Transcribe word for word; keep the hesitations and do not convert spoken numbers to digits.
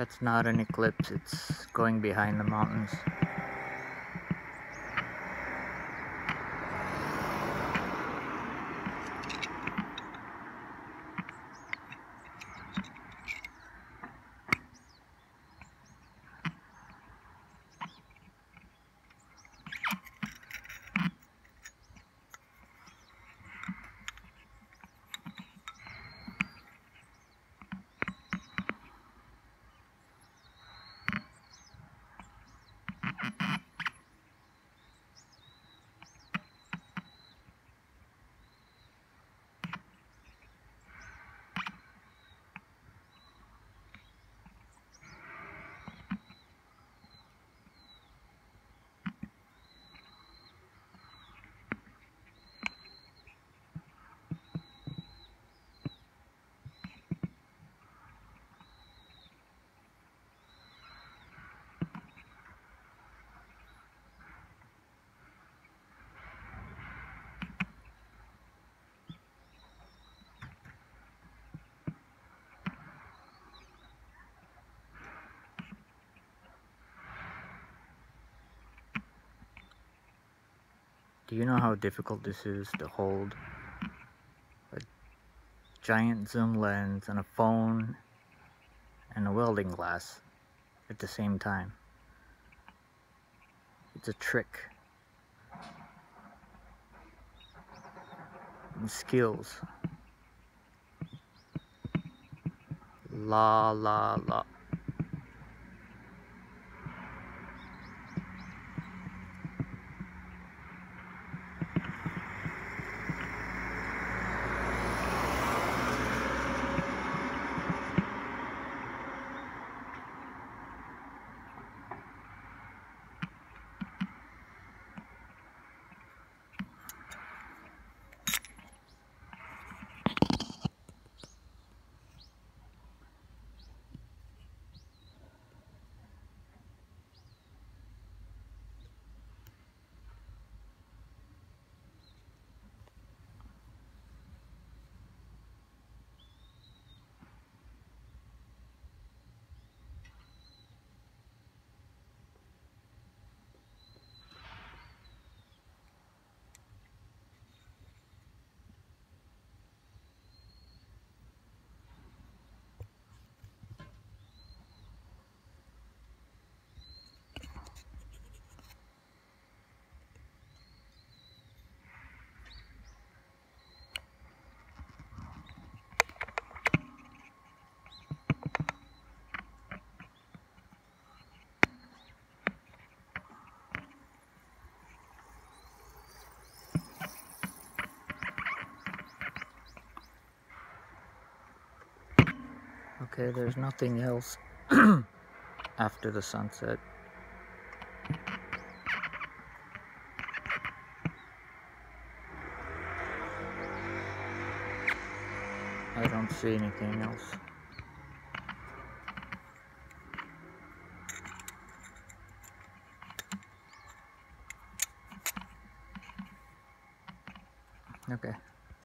That's not an eclipse, it's going behind the mountains. Do you know how difficult this is to hold a giant zoom lens and a phone and a welding glass at the same time? It's a trick. And skills. La la la. Okay, there's nothing else after the sunset. I don't see anything else.